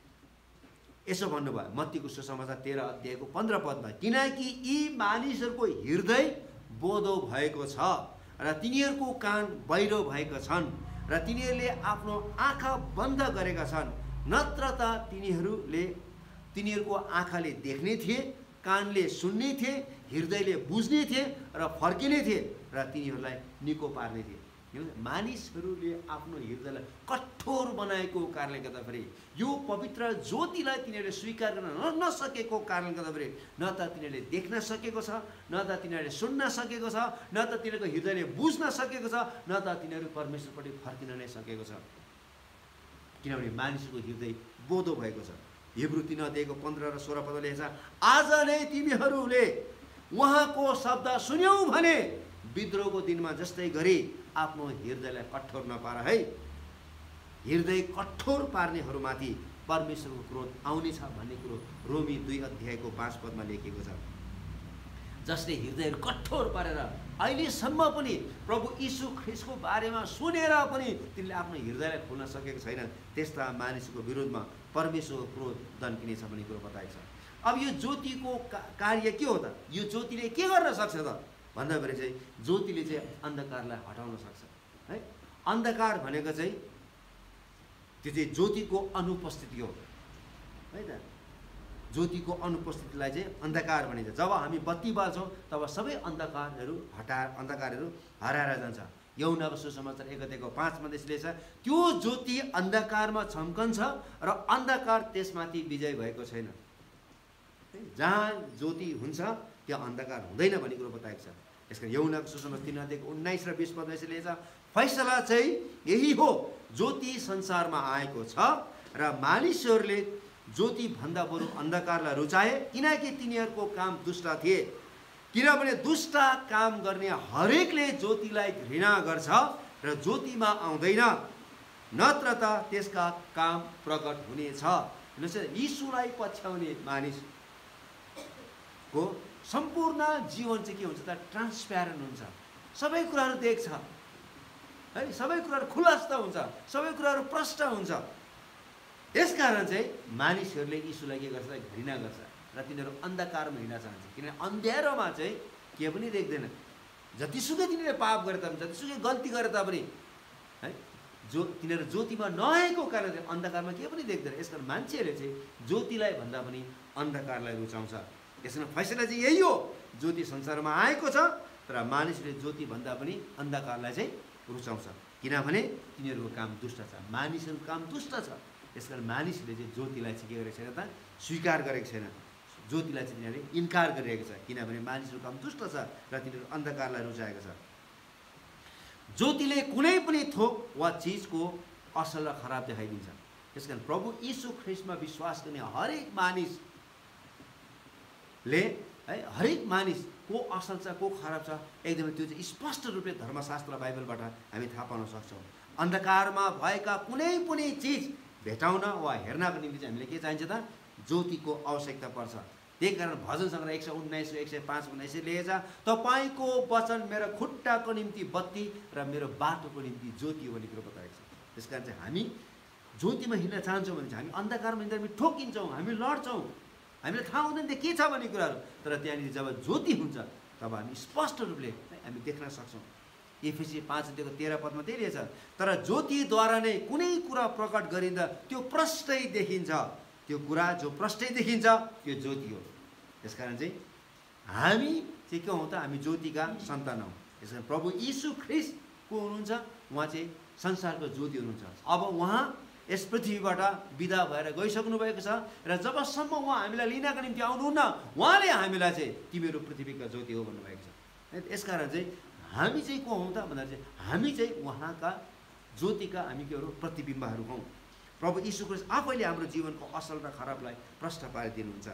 यसो भन्नुभयो, मत्तीको सुसमाचार 13 अध्यायको 15 पदमा, किनकि यी मानिसहरूको हृदय बोधो भएको छ र तिनीहरूको कान बहिरो भएका छन् र तिनीहरूले आफ्नो आँखा बन्द गरेका छन्, नत्र त तिनीहरूको आँखाले देख्ने थिए, कानले सुन्ने थिए, हृदयले बुझ्ने थिए र फर्किने थिए र तिनीहरूलाई निको पार्ने थिए। मानिसहरूले आफ्नो हृदयलाई कठोर बनाएको कारणले गर्दाखेरि, यो पवित्र ज्योतिलाई तिनीहरूले स्वीकार गर्न नसकेको कारणले गर्दाखेरि न त तिनीहरूले देख्न सकेको छ, न त तिनीहरूले सुन्न सकेको छ, न त तिनीहरूको हृदयले बुझ्न सकेको छ, न त तिनीहरू परमेश्वरपट्टि फर्किन नै सकेको छ, किनभने मानिसको हृदय बोधो भएको छ। हिब्रू 3 अध्यायको 15 र 16 पदले लेख्छ, आज नै तिमीहरूले उहाँको शब्द सुन्यौ भने विद्रोहको दिनमा जस्तै गरी आफ्नो हृदयलाई कठोर नपार है। हृदय कठोर पार्नेहरूमाथि परमेश्वरको क्रोध आउनेछ भन्ने कुरो रोमी 2 अध्यायको 5 पदमा लेखिएको छ। जसले हृदयहरू कठोर पारेर अहिलेसम्म पनि प्रभु यीशु ख्रीष्टको बारेमा सुनेर पनि तिनले आफ्नो हृदयलाई खोल्न सकेको छैन, त्यस्ता मानिसको विरोधमा परमेश्वरको क्रोध दन्किनेछ भन्ने कुरो बताएको छ। अब यो ज्योतिको कार्य के हो त? यो ज्योतिले के गर्न सक्छ त भन्दाखेरि चाहिँ ज्योतिले चाहिँ अन्धकारलाई हटाउन सक्छ है। अन्धकार भनेको चाहिँ त्यो चाहिँ ज्योतिको अनुपस्थिति हो है त। ज्योतिको अनुपस्थितिलाई चाहिँ अन्धकार भनिन्छ। जब हामी बत्ती बाल्छौँ तब सबै अन्धकारहरू हराएर जान्छ। यूहन्नाको सुसमाचार 1 अध्यायको 5 मा यसले छ, त्यो ज्योति अन्धकारमा छम्कन्छ र अन्धकार त्यसमाथि विजय भएको छैन। जहाँ ज्योति हुन्छ त्यहाँ अन्धकार हुँदैन भन्ने कुरो बताएको छ। यसका यूहन्नाको सुसमाचार 3 अध्यायको 19 र 20 पदमा यसले लेख्छ, फैसला चाहिँ यही हो, ज्योति संसारमा आएको छ र मानिसहरूले ज्योति भन्दा बरु अन्धकारलाई रुचाए, किनकि तिनीहरूको काम दुष्ट थिए। किनभने दुष्ट काम गर्ने हरेकले ज्योतिलाई घृणा गर्छ र ज्योतिमा आउँदैन, नत्र त त्यसका काम प्रकट हुनेछ। यीशुलाई पछ्याउने मानिसको सम्पूर्ण जीवन चाहिँ के हुन्छ त? ट्रान्सप्यारेन्ट हुन्छ, सबै कुराहरू देख्छ है, सबै कुराहरू खुलस्त हुन्छ, सबै कुराहरू प्रष्ट हुन्छ। यसकारण चाहिँ मानिसहरूले यीशुलाई के गर्छ? घृणा गर्छ र तिनीहरू अन्धकारमा हिँड्न चाहन्छ, किनभने अन्धेरोमा चाहिँ के पनि देख्दैन। जतिसुकै तिनीहरूले पाप गरे तापनि, जतिसुकै गल्ती गरे तापनि है, तिनीहरू ज्योतिमा नआएको कारणले अन्धकारमा के पनि देख्दैन। यसकारण मान्छेहरूले चाहिँ ज्योतिलाई भन्दा पनि अन्धकारलाई रुचाउँछ। यसमा फैसला चाहिँ यही हो, ज्योति संसारमा आएको छ तर मानिसले ज्योति भन्दा पनि अन्धकारलाई चाहिँ रुचाउँछ, किनभने तिनीहरूको काम दुष्ट छ, मानिसहरूको काम दुष्ट छ। यसकारण मानिसले चाहिँ ज्योतिलाई चाहिँ के गरेको छैन त? स्वीकार गरेको छैन, ज्योतिलाई चाहिँ तिनीहरूले इन्कार गरिरहेको छ, किनभने मानिसहरूको काम दुष्ट छ र तिनीहरू अन्धकारलाई रुचाएको छ। ज्योतिले कुनै पनि थोक वा चिजको असल र खराब देखाइदिन्छ। यसकारण प्रभु यीशु ख्रिस्टमा विश्वास गर्ने हरेक मानिसले है, हरेक मानिस को असल छ को खराब छ एकदमै त्यो चाहिँ स्पष्ट रूपले धर्मशास्त्र बाइबलबाट हामी थाहा पाउन सक्छौँ। अन्धकारमा भएका कुनै पनि चिज भेटाउन वा हेर्नको निम्ति चाहिँ हामीले के चाहिन्छ त? ज्योतिको आवश्यकता पर्छ। त्यही कारण भजन सङ्ग्रह 119 105 मा यसरी लेखेको छ, तपाईँको वचन मेरो खुट्टाको निम्ति बत्ती र मेरो बाटोको निम्ति ज्योति हो भन्ने कुरो बताएको छ। त्यस कारण चाहिँ हामी ज्योतिमा हिँड्न चाहन्छौँ भने चाहिँ हामी अन्धकारमा हिँड्दा हामी ठोकिन्छौँ, हामी लड्छौँ, हामीलाई थाहा हुँदैन त्यो के छ भन्ने कुराहरू। तर त्यहाँनिर जब ज्योति हुन्छ तब हामी स्पष्ट रूपले हामी देख्न सक्छौँ। एफएसी 5 अध्यायको 13 पदमा त्यही रहेछ, तर ज्योतिद्वारा नै कुनै कुरा प्रकट गरिँदा त्यो प्रष्टै देखिन्छ, त्यो कुरा जो प्रष्टै देखिन्छ त्यो ज्योति हो। त्यसकारण चाहिँ हामी चाहिँ के हौँ त? हामी ज्योतिका सन्तान हौँ। यसकारण प्रभु यीशु ख्रिस्ट को हुनुहुन्छ? उहाँ चाहिँ संसारको ज्योति हुनुहुन्छ। अब उहाँ यस पृथ्वीबाट विदा भएर गइसक्नु भएको छ र जबसम्म उहाँ हामीलाई लिनका निम्ति आउनुहुन्न उहाँले हामीलाई चाहिँ तिमीहरू पृथ्वीका ज्योति हो भन्नुभएको छ। यसकारण चाहिँ हामी चाहिँ को हौँ त भन्दा चाहिँ हामी चाहिँ उहाँका ज्योतिका हामी के हौँ? प्रतिबिम्बहरू हौँ। प्रभु यीशु ख्रिस्ट आफैले हाम्रो जीवनको असल र खराबलाई प्रष्ट पारिदिनुहुन्छ।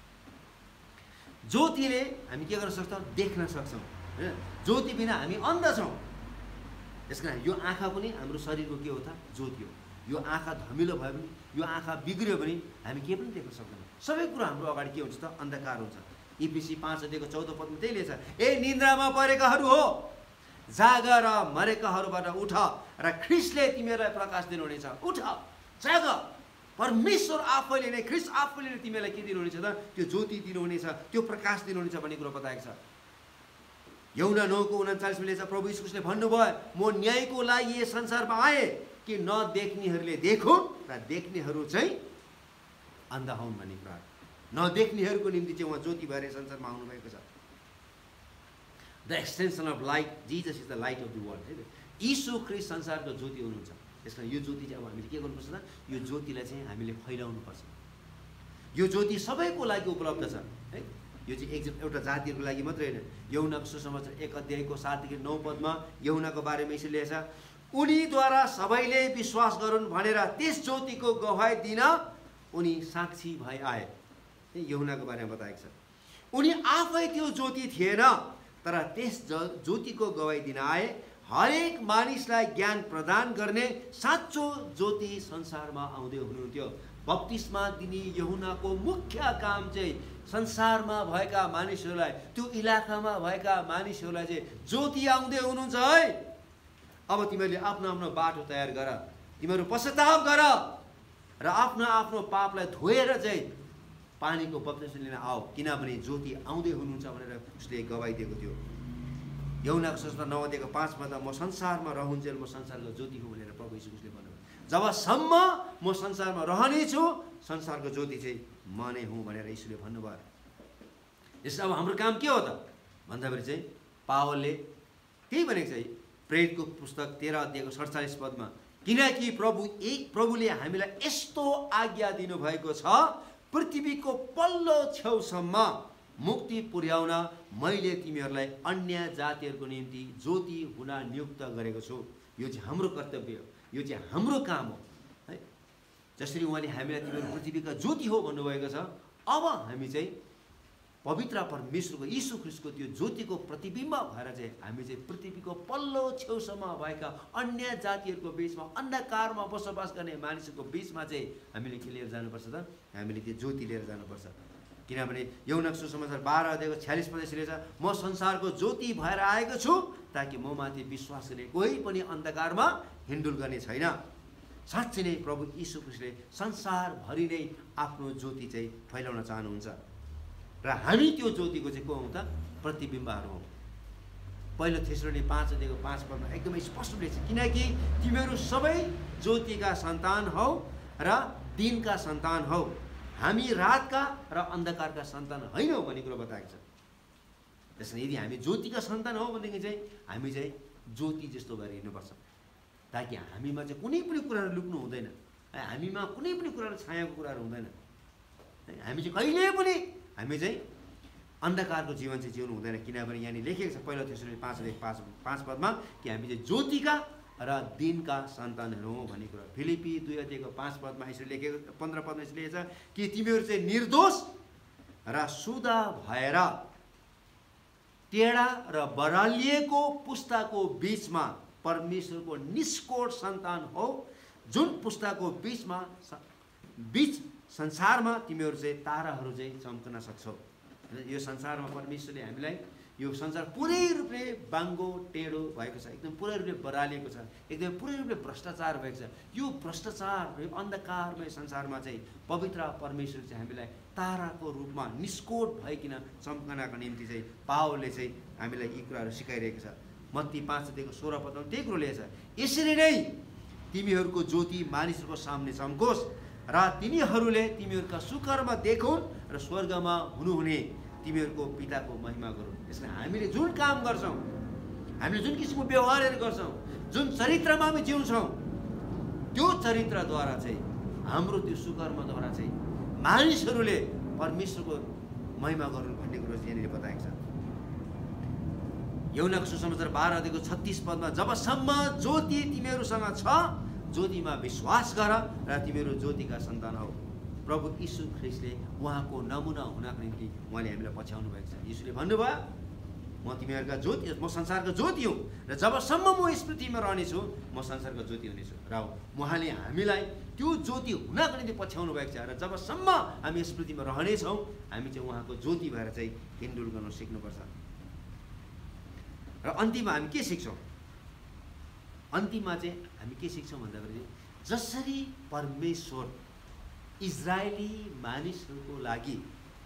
ज्योतिले हामी के गर्न सक्छौँ? देख्न सक्छौँ होइन? ज्योति बिना हामी अन्ध छौँ। यसकारण यो आँखा पनि हाम्रो शरीरको के हो त? ज्योति हो। यो आँखा धमिलो भयो भने, यो आँखा बिग्रियो भने हामी के पनि देख्न सक्दैनौँ। सबै कुरा हाम्रो अगाडि के हुन्छ त? अन्धकार हुन्छ। एफएसी 5 अध्यायको 14 पदमा त्यही लेख्छ, ए निन्द्रामा परेकाहरू हो, जाग र मरेकाहरूबाट उठ र ख्रिस्टले तिमीहरूलाई प्रकाश दिनुहुनेछ। उठ, जाग, परमेश्वर आफैले नै, ख्रिस्ट आफैले नै तिमीलाई के दिनुहुनेछ त? त्यो ज्योति दिनुहुनेछ, त्यो प्रकाश दिनुहुनेछ भन्ने कुरो बताएको छ। यूहन्ना 9:39 मा लेख्छ, प्रभु यीशुले भन्नुभयो, म न्यायको लागि यस संसारमा आए कि नदेख्नेहरूले देखुन् र देख्नेहरू चाहिँ अन्ध हुन् भन्ने कुरा। नदेख्नेहरूको निम्ति चाहिँ उहाँ ज्योति भएर संसारमा आउनुभएको छ। The extension of light, Jesus is the light of the world. यीशु ख्रिस्ट संसारको ज्योति हुनुहुन्छ। त्यसकारण यो ज्योति चाहिँ अब हामीले के गर्नुपर्छ त? यो ज्योतिलाई चाहिँ हामीले फैलाउनुपर्छ। यो ज्योति सबैको लागि उपलब्ध छ है। यो चाहिँ एउटा जातिहरूको लागि मात्रै होइन। यूहन्नाको सुसमाचार 1 अध्यायको 7 देखि 9 पदमा यूहन्नाको बारेमा यसरी लेखेछ, उनीद्वारा सबैले विश्वास गरून् भनेर त्यस ज्योतिको गवाही दिन उनी साक्षी भई आए। यूहन्नाको बारेमा बताएको छ। उनी आफै त्यो ज्योति थिएन तर त्यस ज्योतिको गवाही दिन आए, हरेक मानिसलाई ज्ञान प्रदान गर्ने साँचो ज्योति संसारमा आउँदै हुनुहुन्थ्यो। बप्तिस्मा दिने यूहन्नाको मुख्य काम चाहिँ संसारमा भएका मानिसहरूलाई, त्यो इलाकामा भएका मानिसहरूलाई चाहिँ ज्योति आउँदै हुनुहुन्छ है। अब तिमीहरूले आफ्नो आफ्नो बाटो तयार गर, तिमीहरू पश्चाताप गर र आफ्नो आफ्नो पापलाई धोएर चाहिँ पानीको बप्तिस्मा लिन आऊ, किनभने ज्योति आउँदै हुनुहुन्छ भनेर उसले गवाही दिएको थियो। यूहन्नाको सुसमाचार 9 अध्यायको 5 पदमा म संसारमा रहन्जेल म संसारको ज्योति हुँ भनेर प्रभु यीशुले भन्नुभयो। जबसम्म म संसारमा रहनेछु संसारको ज्योति चाहिँ म नै हुँ भनेर यीशुले भन्नुभयो। यसो अब हाम्रो काम के हो त भन्दाखेरि चाहिँ पावलले त्यही भनेको छ प्रेरितको पुस्तक 13 अध्यायको 47 पदमा, किनकि प्रभुले हामीलाई यस्तो आज्ञा दिनुभएको छ, पृथ्वीको पल्लो छेउसम्म मुक्ति पुर्याउन मैले तिमीहरूलाई अन्य जातिहरूको निम्ति ज्योति हुन नियुक्त गरेको छु। यो चाहिँ हाम्रो कर्तव्य हो, यो चाहिँ हाम्रो काम हो है। जसरी उहाँले हामीलाई तिमीहरू पृथ्वीका ज्योति हो भन्नुभएको छ, अब हामी चाहिँ पवित्र परमेश्वरको यीशु ख्रीष्टको त्यो ज्योतिको प्रतिबिम्ब भएर चाहिँ हामी चाहिँ पृथ्वीको पल्लो छेउसम्म भएका अन्य जातिहरूको बिचमा अन्धकारमा बसोबास गर्ने मानिसहरूको बिचमा चाहिँ हामीले के लिएर जानुपर्छ त? हामीले त्यो ज्योति लिएर जानुपर्छ। किनभने यूहन्ना सुसमाचार 12 अध्यायको 46 पद लेख्छ, म संसारको ज्योति भएर आएको छु ताकि म माथि विश्वास गर्ने कोही पनि अन्धकारमा हिँडुल गर्ने छैन। साँच्चै नै प्रभु यीशु ख्रीष्टले संसारभरि नै आफ्नो ज्योति चाहिँ फैलाउन चाहनुहुन्छ र हामी त्यो ज्योतिको चाहिँ को हौँ त? प्रतिबिम्बहरू हौँ। पहिलो थेसलोनी 5 अध्यायको 5 पदमा एकदमै स्पष्ट लेख्छ, किनकि तिमीहरू सबै ज्योतिका सन्तान हौ र दिनका सन्तान हौ, हामी रातका र अन्धकारका सन्तान होइनौँ भन्ने कुरो बताएको छ। त्यसैले यदि हामी ज्योतिका सन्तान हौ भनेदेखि चाहिँ हामी चाहिँ ज्योति जस्तो भएर हिँड्नुपर्छ, ताकि हामीमा चाहिँ कुनै पनि कुराहरू लुक्नु हुँदैन, हामीमा कुनै पनि कुराहरू छायाको कुराहरू हुँदैन। हामी चाहिँ कहिले पनि हामी चाहिँ अन्धकारको जीवन चाहिँ जिउनु हुँदैन, किनभने यहाँनिर लेखेको छ पहिलो थेसलोनी 5 पदमा कि हामी चाहिँ ज्योतिका र दिनका सन्तानहरू हौँ भन्ने कुरा। फिलिपी 2 अध्यायको 5 पदमा यसरी लेखेको, 15 पदमा यसरी लेखेको छ कि तिमीहरू चाहिँ निर्दोष र शुद्ध भएर टेढा र बरालिएको पुस्ताको बिचमा परमेश्वरको निष्कोट सन्तान हौ, जुन पुस्ताको बीच संसारमा तिमीहरू चाहिँ ताराहरू चाहिँ चम्कन सक्छौ। यो संसारमा परमेश्वरले हामीलाई यो संसार पुरै रूपले बाङ्गो टेढो भएको छ, एकदम पुरै रूपले बरालिएको छ, एकदम पुरै रूपले भ्रष्टाचार भएको छ। यो भ्रष्टाचार यो अन्धकारमय संसारमा चाहिँ पवित्र परमेश्वर चाहिँ हामीलाई ताराको रूपमा निष्कोट भइकन चम्कनको निम्ति चाहिँ पावलले चाहिँ हामीलाई यी कुराहरू सिकाइरहेको छ। मत्ती 5 अध्यायको 16 पदमा त्यही कुरो लेखेको छ, यसरी नै तिमीहरूको ज्योति मानिसहरूको सामने चम्कोस् र तिनीहरूले तिमीहरूका सुकर्म देखुन् र स्वर्गमा हुनुहुने तिमीहरूको पिताको महिमा गरून्। यसले हामीले जुन काम गर्छौँ, हामीले जुन किसिमको व्यवहारहरू गर्छौँ, जुन चरित्रमा हामी जिउँछौँ, त्यो चरित्रद्वारा चाहिँ हाम्रो त्यो सुकर्मद्वारा चाहिँ मानिसहरूले परमेश्वरको महिमा गरून् भन्ने कुरो चाहिँ यहाँनिर बताएको छ। यूहन्ना सुसमाचार 12 अध्यायको 36 पदमा जबसम्म ज्योति तिमीहरूसँग छ, ज्योतिमा विश्वास गर र तिमीहरू ज्योतिका सन्तान हौ। प्रभु यीशु ख्रीष्टले उहाँको नमुना हुनको निम्ति उहाँले हामीलाई पछ्याउनु भएको छ। यीशुले भन्नुभयो, म तिमीहरूका ज्योति, म संसारको ज्योति हुँ र जबसम्म म यस पृथ्वीमा रहनेछु म संसारको ज्योति हुनेछु। र उहाँले हामीलाई त्यो ज्योति हुनको निम्ति पछ्याउनु भएको छ र जबसम्म हामी यस पृथ्वीमा रहनेछौँ हामी चाहिँ उहाँको ज्योति भएर चाहिँ हिँडडुल गर्न सिक्नुपर्छ। र अन्तिममा हामी के सिक्छौँ? अन्तिममा चाहिँ हामी के सिक्छौँ भन्दाखेरि जसरी परमेश्वर इजरायली मानिसहरूको लागि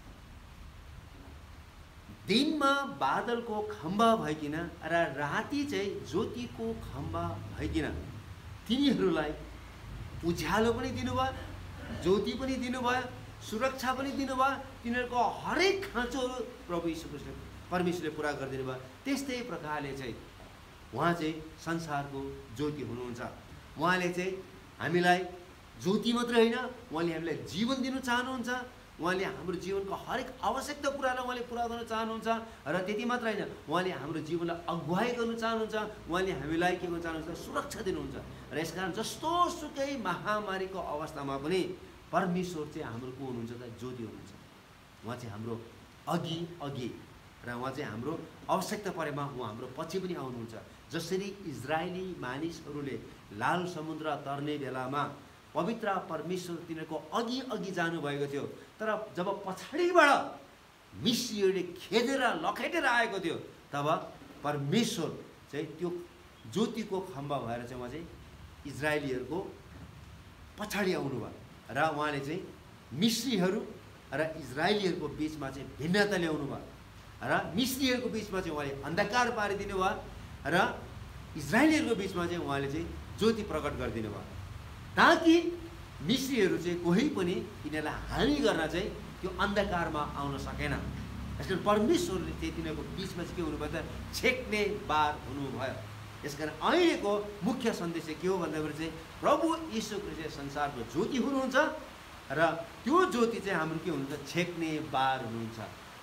दिनमा बादलको खम्बा भइकन र राति चाहिँ ज्योतिको खम्बा भइकन तिनीहरूलाई उज्यालो पनि दिनुभयो, ज्योति पनि दिनुभयो, सुरक्षा पनि दिनुभयो, तिनीहरूको हरेक खाँचोहरू प्रभु यीशु ख्रीष्टले परमेश्वरले पुरा गरिदिनु भयो। त्यस्तै प्रकारले चाहिँ उहाँ चाहिँ संसारको ज्योति हुनुहुन्छ। उहाँले चाहिँ हामीलाई ज्योति मात्रै होइन, उहाँले हामीलाई जीवन दिनु चाहनुहुन्छ। उहाँले हाम्रो जीवनको हरेक आवश्यकता कुरालाई उहाँले पुरा गर्न चाहनुहुन्छ र त्यति मात्र होइन, उहाँले हाम्रो जीवनलाई अगुवाई गर्नु चाहनुहुन्छ। उहाँले हामीलाई के गर्न चाहनुहुन्छ? सुरक्षा दिनुहुन्छ। र यसकारण जस्तो सुकै महामारीको अवस्थामा पनि परमेश्वर चाहिँ हाम्रो को हुनुहुन्छ त? ज्योति हुनुहुन्छ। उहाँ चाहिँ हाम्रो अघि र उहाँ चाहिँ हाम्रो आवश्यकता परेमा उहाँ हाम्रो पछि पनि आउनुहुन्छ। जसरी इजरायली मानिसहरूले लाल समुद्र तर्ने बेलामा पवित्र परमेश्वर तिनीहरूको अघि जानुभएको थियो, तर जब पछाडिबाट मिस्रीहरूले खेदेर लखेटेर आएको थियो तब परमेश्वर चाहिँ त्यो ज्योतिको खम्बा भएर चाहिँ उहाँ चाहिँ इजरायलीहरूको पछाडि आउनुभयो र उहाँले चाहिँ मिस्रीहरू र इजरायलीहरूको बिचमा चाहिँ भिन्नता ल्याउनु भयो र मिस्रीहरूको बिचमा चाहिँ उहाँले अन्धकार पारिदिनु भयो र इजरायलीहरूको बिचमा चाहिँ उहाँले चाहिँ ज्योति प्रकट गरिदिनु भयो, ताकि मिस्रीहरू चाहिँ कोही पनि तिनीहरूलाई हानि गर्न चाहिँ त्यो अन्धकारमा आउन सकेन। यसकारण परमेश्वरले चाहिँ तिनीहरूको बिचमा चाहिँ के हुनुभयो त? छेक्ने बार हुनुभयो। यसकारण अहिलेको मुख्य सन्देश चाहिँ के हो भन्दाखेरि चाहिँ प्रभु यीशु ख्रीष्ट संसारको ज्योति हुनुहुन्छ र त्यो ज्योति चाहिँ हाम्रो के हुनुहुन्छ? छेक्ने बार हुनुहुन्छ।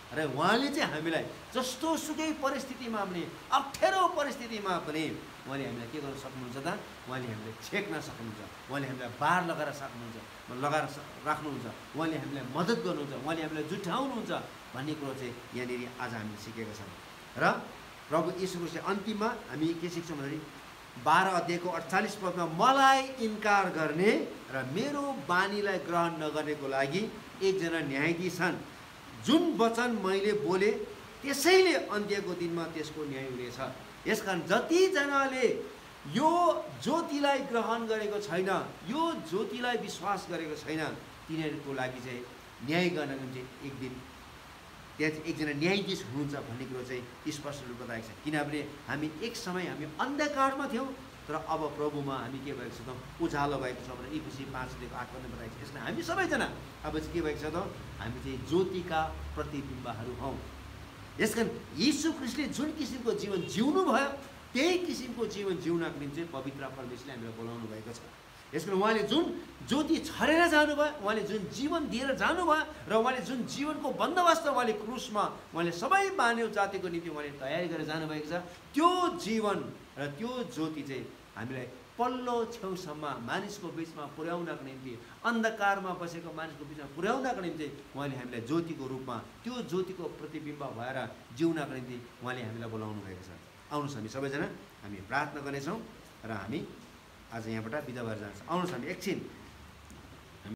र उहाँले चाहिँ हामीलाई जस्तो सुकै परिस्थितिमा पनि, अप्ठ्यारो परिस्थितिमा पनि उहाँले हामीलाई के गर्न सक्नुहुन्छ त? उहाँले हामीलाई छेक्न सक्नुहुन्छ, उहाँले हामीलाई बार लगाएर राख्नुहुन्छ, उहाँले हामीलाई मद्दत गर्नुहुन्छ, उहाँले हामीलाई जुटाउनुहुन्छ भन्ने कुरो चाहिँ यहाँनिर आज हामीले सिकेका छौँ। र प्रभु यीशु ख्रीष्टले अन्तिममा हामी के सिक्छौँ भन्दाखेरि 12 अध्यायको 48 पदमा मलाई इन्कार गर्ने र मेरो बानीलाई ग्रहण नगर्नेको लागि एकजना न्यायाधीश छन्। जुन वचन मैले बोले त्यसैले अन्त्यको दिनमा त्यसको न्याय हुनेछ। यसकारण जतिजनाले यो ज्योतिलाई ग्रहण गरेको छैन, यो ज्योतिलाई विश्वास गरेको छैन, तिनीहरूको लागि चाहिँ न्याय गर्नको निम्ति एक दिन त्यहाँ चाहिँ एकजना न्यायाधीश हुनुहुन्छ भन्ने कुरो चाहिँ स्पष्ट रूपमा बताएको छ। किनभने हामी एक समय हामी अन्धकारमा थियौँ, तर अब प्रभुमा हामी के भएको छ त? उज्यालो भएको छ भनेर Ephesians 5:8 पनि बताएको छ। यसले हामी सबैजना अब चाहिँ के भएको छ त? हामी चाहिँ ज्योतिका प्रतिबिम्बहरू हौँ। यसकारण यीशु ख्रीष्टले जुन किसिमको जीवन जिउनु भयो त्यही किसिमको जीवन जिउनको निम्ति चाहिँ पवित्र परमेश्वरले हामीलाई बोलाउनु भएको छ। यसकारण उहाँले जुन ज्योति छरेर जानुभयो, उहाँले जुन जीवन दिएर जानुभयो र उहाँले जुन जीवनको बन्दोबस्त उहाँले क्रुसमा उहाँले सबै मानव जातिको निम्ति उहाँले तयारी गरेर जानुभएको छ, त्यो जीवन र त्यो ज्योति चाहिँ हामीलाई पल्लो छेउसम्म मानिसको बिचमा पुर्याउनको निम्ति, अन्धकारमा बसेको मानिसको बिचमा पुर्याउनको निम्ति उहाँले हामीलाई ज्योतिको रूपमा, त्यो ज्योतिको प्रतिबिम्ब भएर जिउनको निम्ति उहाँले हामीलाई बोलाउनु भएको छ। आउनुहोस् हामी सबैजना हामी प्रार्थना गर्नेछौँ र हामी आज यहाँबाट बिदा भएर जान्छौँ। आउनुहोस् हामी एकछिन